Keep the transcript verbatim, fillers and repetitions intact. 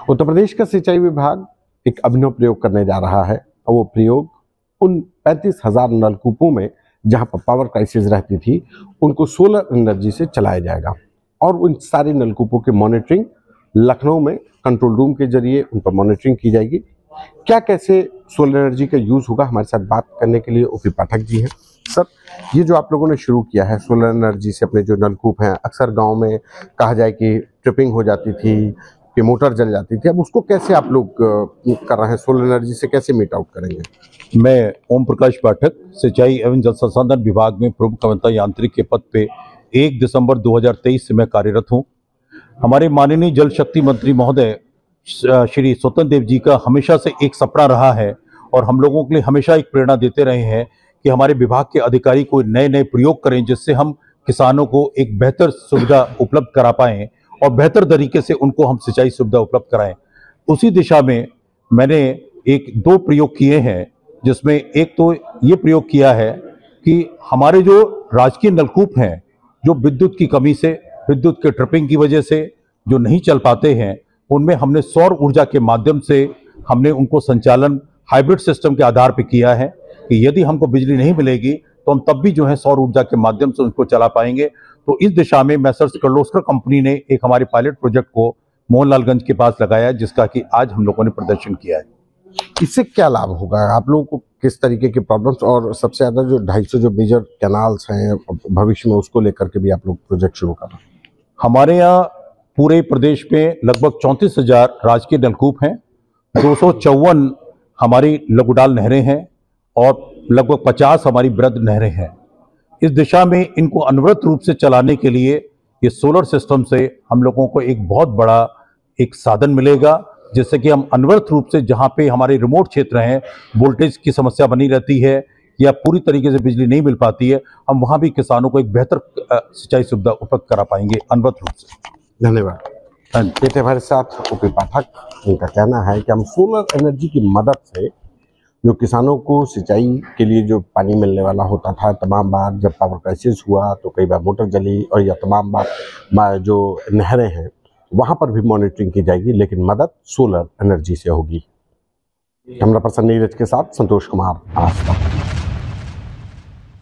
उत्तर प्रदेश का सिंचाई विभाग एक अभिनव प्रयोग करने जा रहा है और वो प्रयोग उन पैंतीस हजार नलकूपों में जहां पर पावर क्राइसिस रहती थी उनको सोलर एनर्जी से चलाया जाएगा और उन सारे नलकूपों की मॉनिटरिंग लखनऊ में कंट्रोल रूम के जरिए उन पर मॉनिटरिंग की जाएगी। क्या कैसे सोलर एनर्जी का यूज़ होगा, हमारे साथ बात करने के लिए ओपी पाठक जी हैं। सर, ये जो आप लोगों ने शुरू किया है सोलर एनर्जी से अपने जो नलकूप हैं, अक्सर गांव में कहा जाए कि ट्रिपिंग हो जाती थी कि मोटर जल जाती थी, अब उसको कैसे आप लोग कर रहे हैं, सोलर एनर्जी से कैसे मीट आउट करेंगे? मैं ओम प्रकाश पाठक सिंचाई एवं जल संसाधन विभाग में प्रमुख अभियंता यांत्रिक के पद पे एक दिसंबर दो हज़ार तेईस से मैं कार्यरत हूं। हमारे माननीय जल शक्ति मंत्री महोदय श्री स्वतंत्र देव जी का हमेशा से एक सपना रहा है और हम लोगों के लिए हमेशा एक प्रेरणा देते रहे हैं कि हमारे विभाग के अधिकारी कोई नए नए प्रयोग करें जिससे हम किसानों को एक बेहतर सुविधा उपलब्ध करा पाएं और बेहतर तरीके से उनको हम सिंचाई सुविधा उपलब्ध कराएं। उसी दिशा में मैंने एक दो प्रयोग किए हैं, जिसमें एक तो ये प्रयोग किया है कि हमारे जो राजकीय नलकूप हैं जो विद्युत की कमी से, विद्युत के ट्रिपिंग की वजह से जो नहीं चल पाते हैं, उनमें हमने सौर ऊर्जा के माध्यम से हमने उनको संचालन हाइब्रिड सिस्टम के आधार पर किया है कि यदि हमको बिजली नहीं मिलेगी तो हम तब भी जो है सौर ऊर्जा के माध्यम से उनको चला पाएंगे। तो इस दिशा में मैसर्स किर्लोस्कर कंपनी ने एक हमारे पायलट प्रोजेक्ट को मोहनलालगंज के पास लगाया, जिसका कि आज हम लोगों ने प्रदर्शन किया है। इससे क्या लाभ होगा आप लोगों को, किस तरीके के प्रॉब्लम्स, और सबसे ज्यादा जो ढाई सौ जो मेजर कैनाल्स हैं भविष्य में उसको लेकर के भी आप लोग प्रोजेक्ट शुरू कर रहे हैं? हमारे यहाँ पूरे प्रदेश में लगभग चौंतीस हजार राजकीय नलकूप हैं, दो सौ चौवन हमारी लघुडाल नहरें हैं और लगभग पचास हमारी वृहद नहरें हैं। इस दिशा में इनको अनवरत रूप से चलाने के लिए ये सोलर सिस्टम से हम लोगों को एक बहुत बड़ा एक साधन मिलेगा, जिससे कि हम अनवरत रूप से जहाँ पे हमारे रिमोट क्षेत्र हैं, वोल्टेज की समस्या बनी रहती है या पूरी तरीके से बिजली नहीं मिल पाती है, हम वहाँ भी किसानों को एक बेहतर सिंचाई सुविधा उपलब्ध करा पाएंगे अनवरत रूप से। धन्यवाद। ये थे हमारे साथ ओपी पाठक। उनका कहना है कि हम सोलर एनर्जी की मदद से जो किसानों को सिंचाई के लिए जो पानी मिलने वाला होता था, तमाम बार जब पावर क्राइसिस हुआ तो कई बार मोटर जली और या तमाम बार जो नहरें हैं वहाँ पर भी मॉनिटरिंग की जाएगी, लेकिन मदद सोलर एनर्जी से होगी। कैमरा पर्सन नीरज के साथ संतोष कुमार, आज तक।